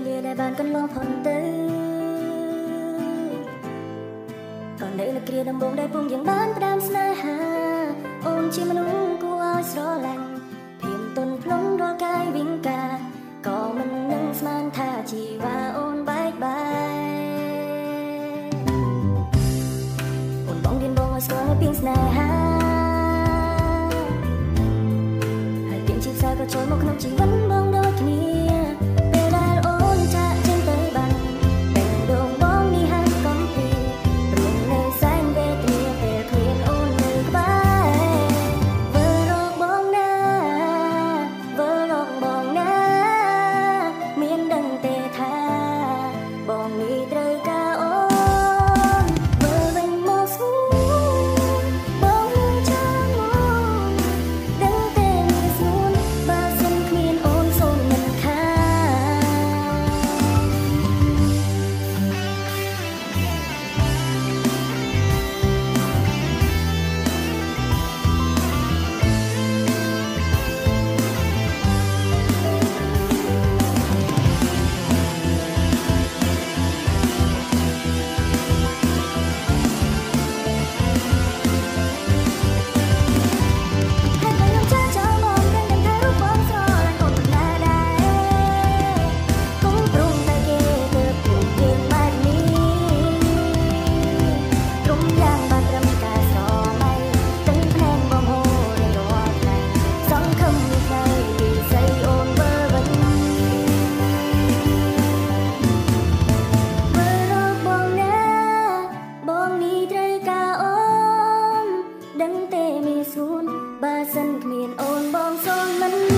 វាដែលបានកន្លងផុនទៅក៏នៅលើគ្រាដំបងដែលពុំយ៉ាងបានផ្ដាំស្នេហាអូនជាមនុស្សគួរឲ្យស្រឡាញ់ភៀមទុនភ្លុំដល់កាយវិង្ការក៏មិននឹងស្មានថាជីវ៉ាអូនបែកបាយអូនបងរៀនបងឲ្យស្គាល់នៅពីស្នេហាហើយពីជីវសាក៏ចូលមកក្នុងជីវិតបងដូចគ្នាពេលដែលអូនចាក់ចេញទៅបានតែដងបងនេះហាក់កំពីព្រមនៅសែងវេទនាពេលគ្មានអូននៅក្បែរវើរកបងណាវើរកបងណាមានដឹងទេថាបងនេះត្រូវការអូនវើវិញមកស្រួលបងនឹងចាំអូនដឹងទេមានស្នួនបើសិនគ្មានអូនសូមមិនខាបើសិនគ្មានអូនបងសូមមិន